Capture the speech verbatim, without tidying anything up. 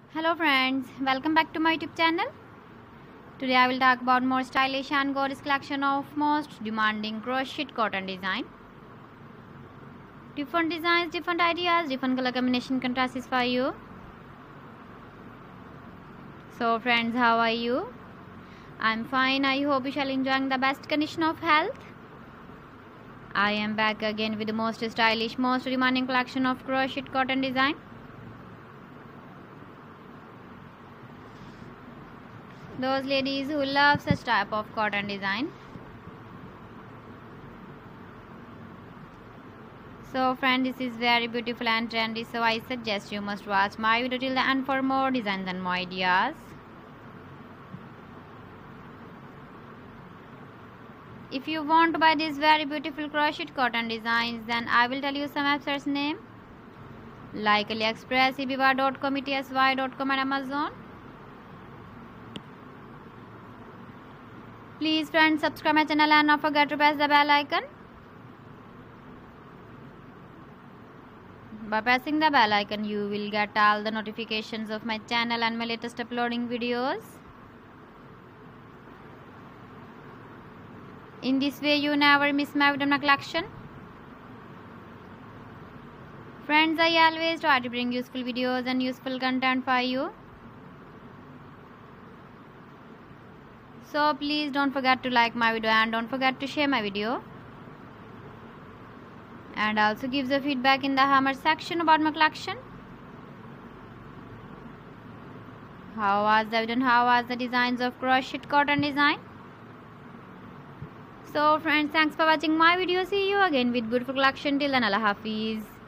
Hello friends, welcome back to my YouTube channel. Today I will talk about more stylish and gorgeous collection of most demanding crochet cotton design. Different designs, different ideas, different color combination can satisfy you. So friends, how are you? I'm fine. I hope you shall enjoying the best condition of health. I am back again with the most stylish, most demanding collection of crochet cotton design. Those ladies who love such type of cotton design. So friend, this is very beautiful and trendy, so I suggest you must watch my video till the end for more designs and more ideas. If you want to buy these very beautiful crochet cotton designs, then I will tell you some websites name like AliExpress, Ibiba dot com, E T S Y dot com and Amazon. Please friends, subscribe my channel and not forget to press the bell icon. By pressing the bell icon, you will get all the notifications of my channel and my latest uploading videos. In this way, you never miss my video collection. Friends, I always try to bring useful videos and useful content for you. So please don't forget to like my video and don't forget to share my video. And also give the feedback in the comment section about my collection. How was the video and how was the designs of crochet cotton design? So friends, thanks for watching my video. See you again with beautiful collection. Till then, Allah Hafiz.